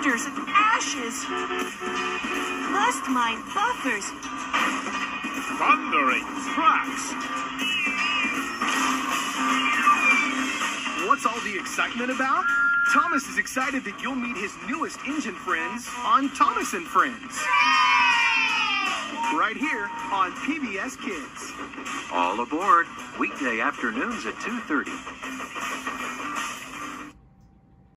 blisters and ashes. Bust my buffers. Thundering tracks. What's all the excitement about? Thomas is excited that you'll meet his newest engine friends on Thomas and Friends. Right here on PBS Kids. All aboard, weekday afternoons at 2:30.